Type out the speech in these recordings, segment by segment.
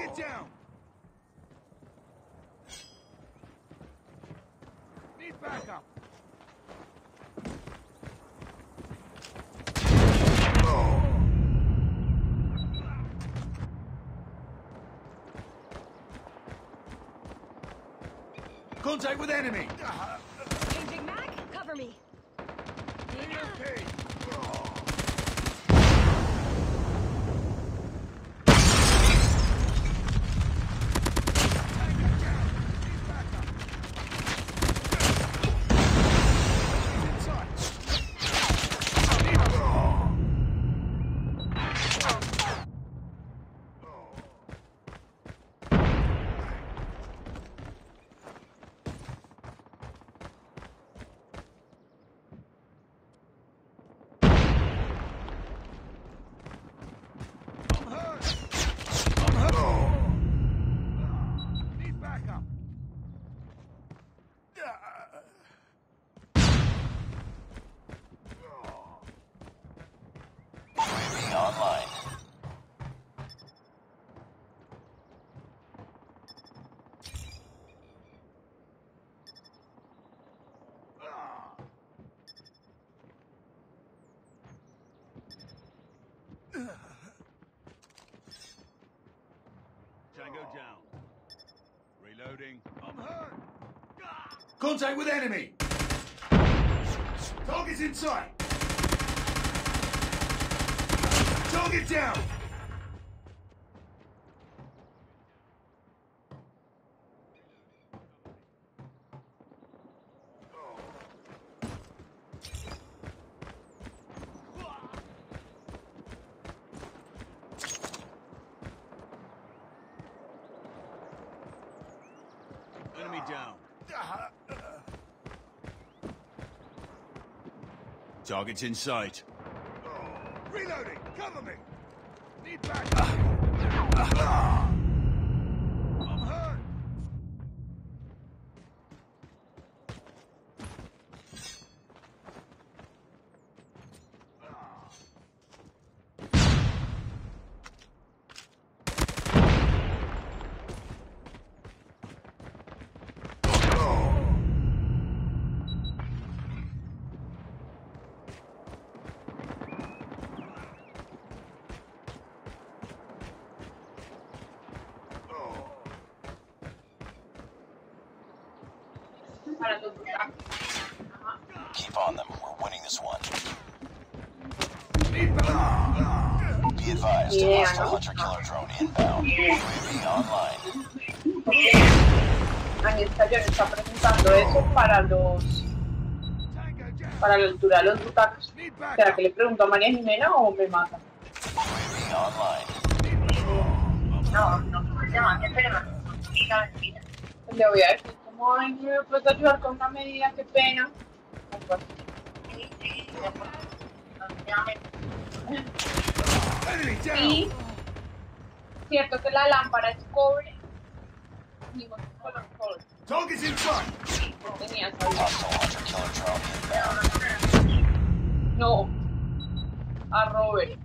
Get down! Need backup! Contact with enemy! Changing mag, cover me. Okay. Online. Tango down. Reloading. I'm hurt. Contact with enemy. Target's in sight. Target down. Enemy down. Target's in sight. Reloading! Cover me! Need backup! I'm hurt! Keep on them. We're winning this one. Need backup! Be advised, hostile hunter-killer drone inbound. UAV online. Anistación está presentando eso para la altura de los butacos. ¿Será que le pregunto a María Jimena o me mata? UAV online. No me mate, pero no. Mentira. Le voy a decir como, ay, ¿me puedes ayudar con una medida? Qué pena. Sí, cierto que la lámpara es cobre. Dijimos color cobre. Target's in sight! Tenía Hostile hunter-killer drone inbound. No, a Robert.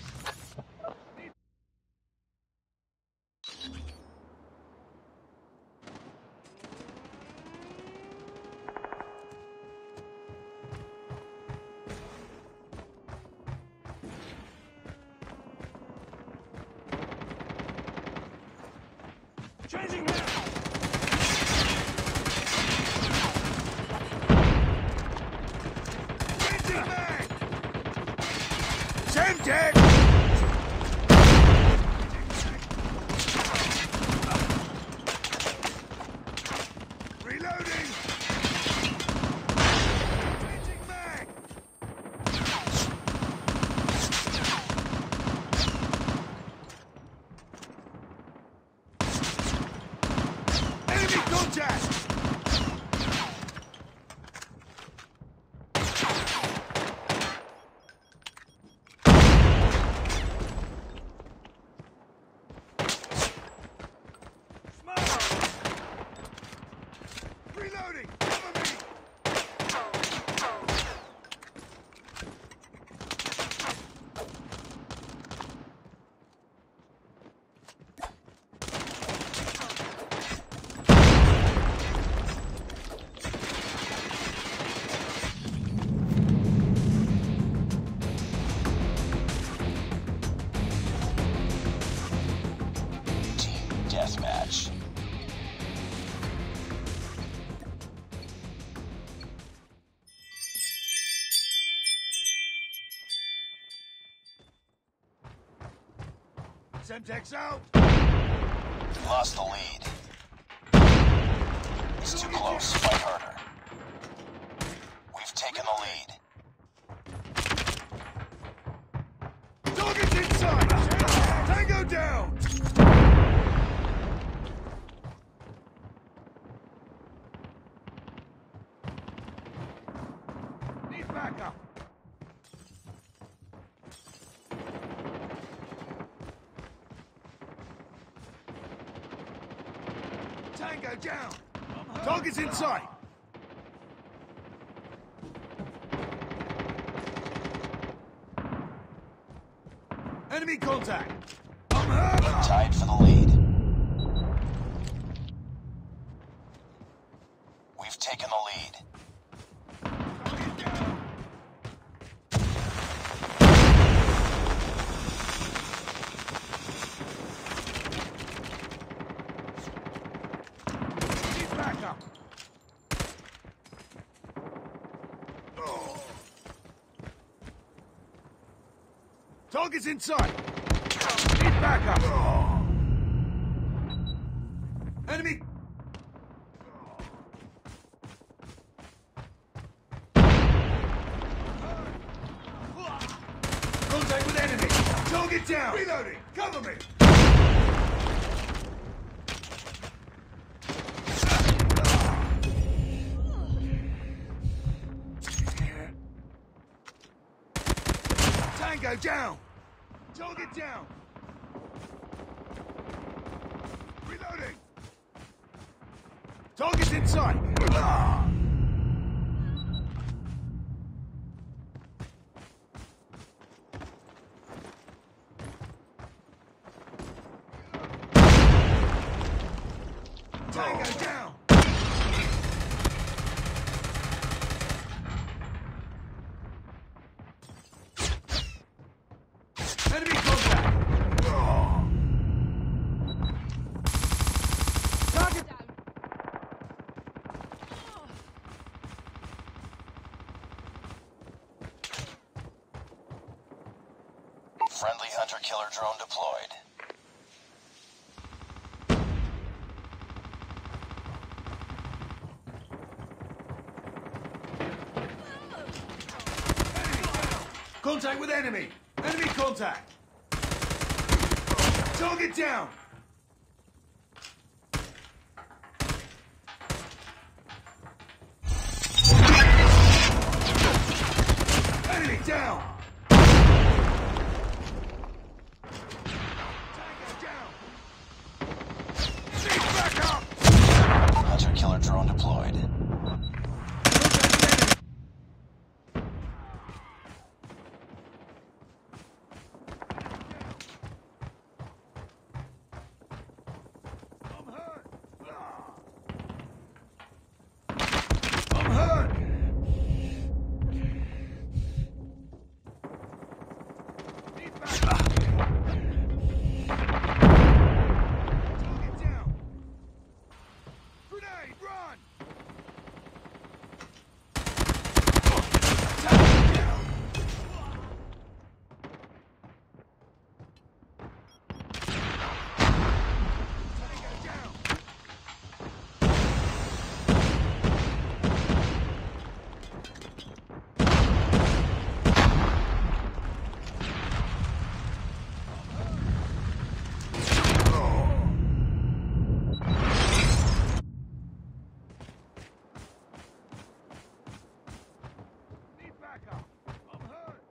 Changing now! Semtex out! We lost the lead. It's too close. Fight harder. We've taken the lead. Target's inside! Tango down! Need backup! Tango down! Target's in sight! Enemy contact! I'm hurt! Tied for the lead. We've taken the lead. Need backup! Target's in sight! Need backup! Enemy! Contact with enemy! Target down! Reloading! Cover me! Tango down! Target down! Reloading! Target's in sight! Tango down! Enemy contact! Target Down. Friendly hunter-killer drone deployed. Contact with enemy! Enemy contact! Target down! Enemy down! Tango down! Need backup! Hunter-killer drone deployed. I'm hurt! I'm hurt! Need backup! Target down! Grenade, run! Target down! Tango down! Need backup! I'm hurt!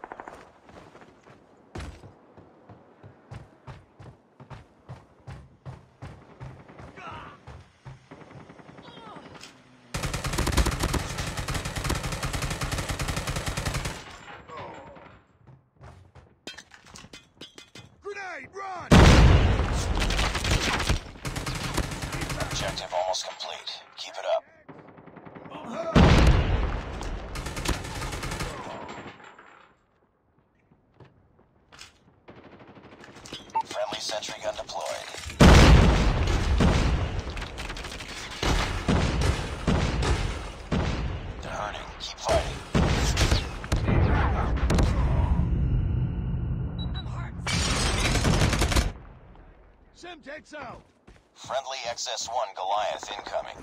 Grenade, run! Objective almost complete. Keep it up. I'm hurt! Friendly sentry gun deployed. They're hurting. Keep fighting. Need backup! I'm hurt. Lights out! Friendly XS-1 Goliath incoming.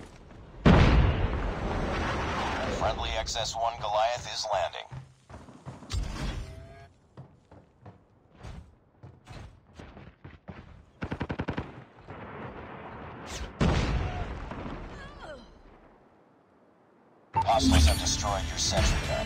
Friendly XS-1 Goliath is landing. Hostiles have destroyed your sentry gun.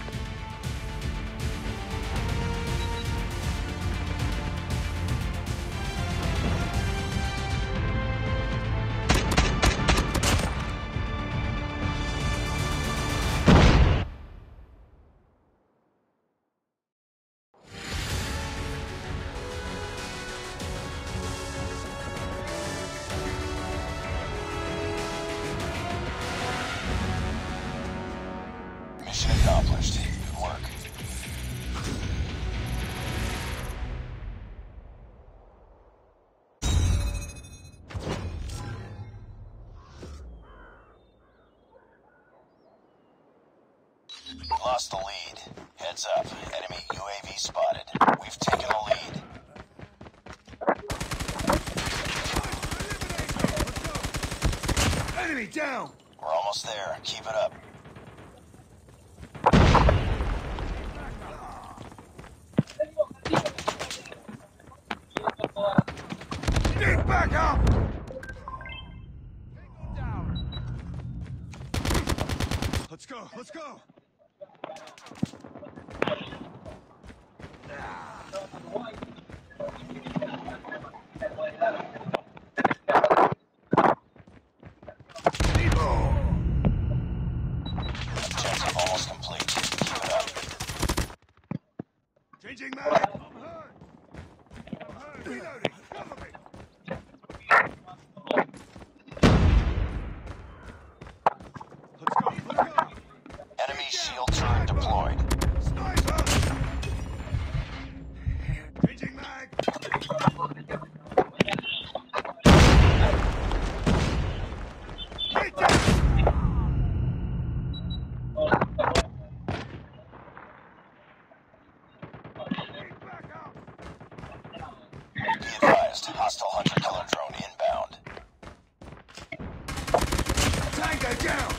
Mission accomplished. Good work. Lost the lead. Heads up. Enemy UAV spotted. We've taken the lead. Enemy down! We're almost there. Keep it up. Need backup! Down. Let's go, let's go! Need more! Objective almost complete. Keep it up. Changing mag! I'm hurt! I'm hurt! Reloading! Cover me! Let's go, let's go! Enemy shield turret deployed. Sniper! Changing mag! Get down! Need backup! Be advised, hostile hunter-killer drone inbound. Tango down!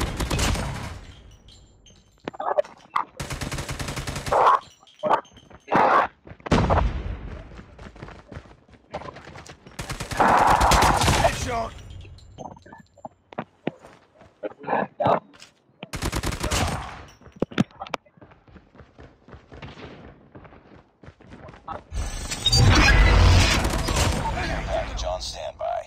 Headshot! Package on standby.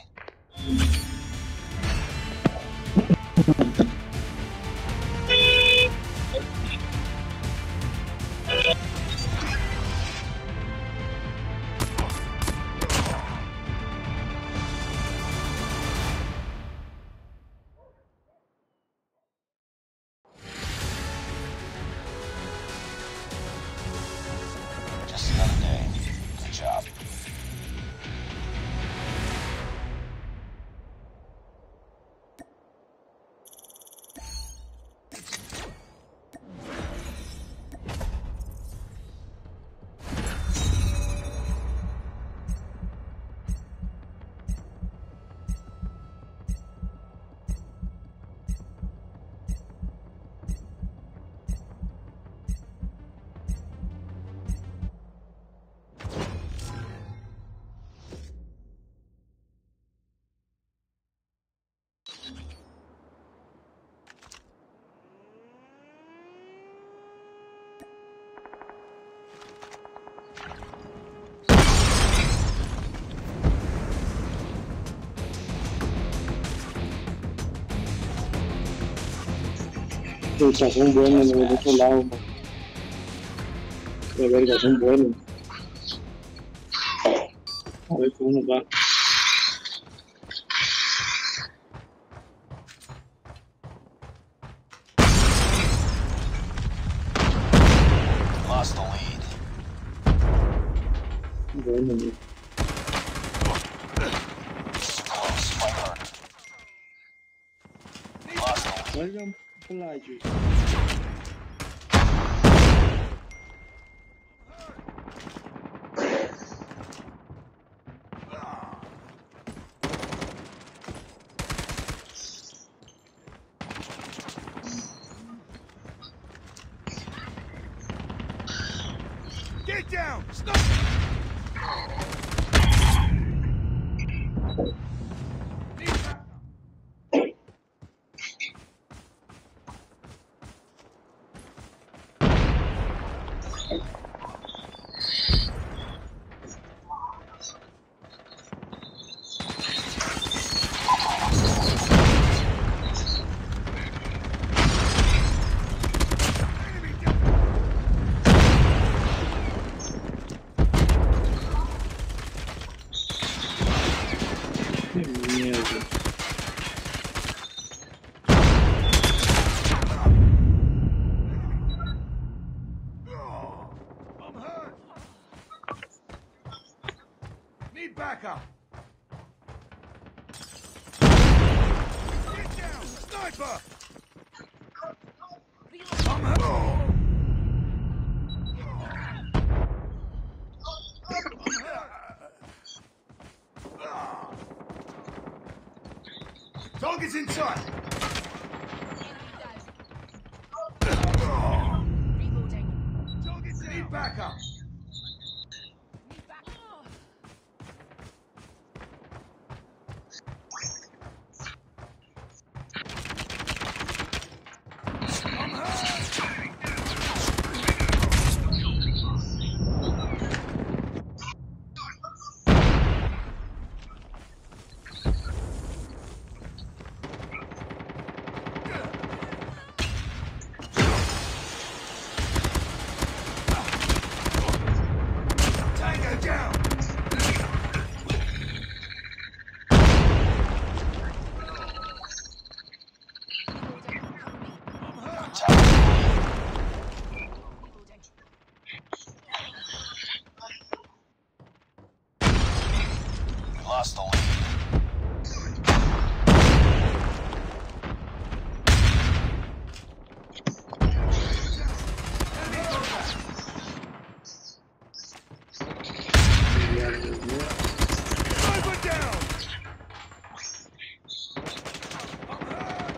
Just another day. Good job. Pucha, son buenos los del otro lado, man. De verga, son buenos. A ver cómo nos va. Lost the lead. Bueno, man. Too close. Fight harder. Lost the lead. Welcome, Pelagius. Get down! Stop! Need backup. Enemy down! Qué mierda. Oh, I'm hurt. Need backup. Get down! Sniper! I'm hurt. Target's in sight. Reloading. Target's in. Need backup. Need back. I'm hurt. Tango down. I'm hurt. Tied for the lead. Reloading. We lost the lead. Sniper down. I'm hurt.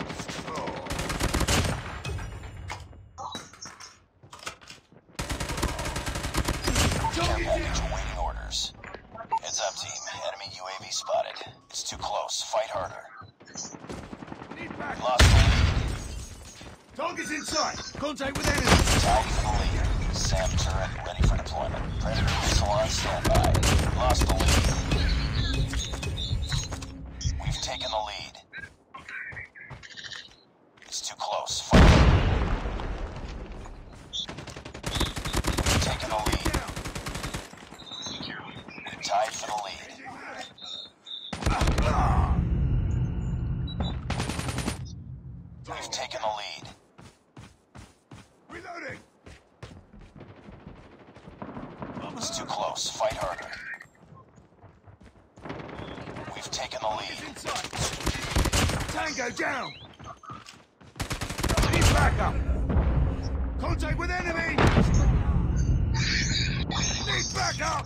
Care package awaiting orders. Heads up, team. Enemy UAV spotted. It's too close. Fight harder. Need We backup. lost the lead. Target's in sight. Contact with enemy. Tied for the lead. SAM turret ready for deployment. Predator missile on standby. We lost the lead. We've taken the lead. It's too close. Fight harder. We've taken the lead. Down. We're tied for the lead. We've taken the lead. Reloading. I'm It's too hurt. close. Fight harder. We've taken the Target's lead. in sight. Tango down. Need backup. Contact with enemy. Need backup.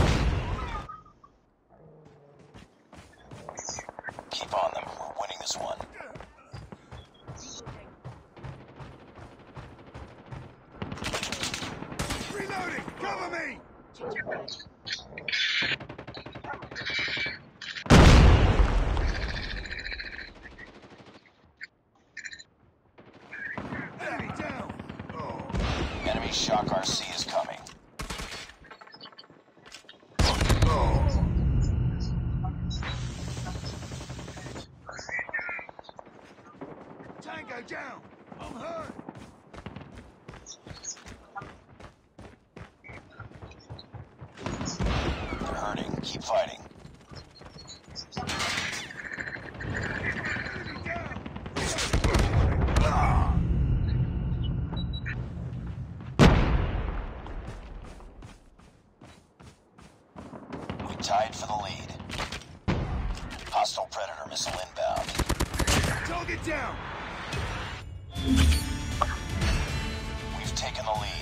Keep on them. We're winning this one. Reloading. Cover me. Enemy down. Oh. Enemy Shock RC is coming. Tango down. I'm hurt. They're hurting. Keep fighting. Enemy down. We tied for the lead. Hostile Predator missile inbound. Target down. We've taken the lead.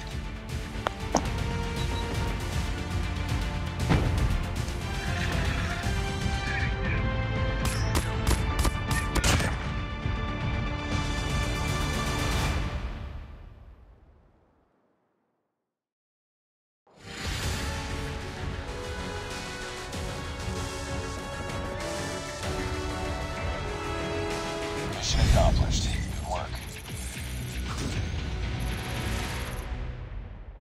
accomplished.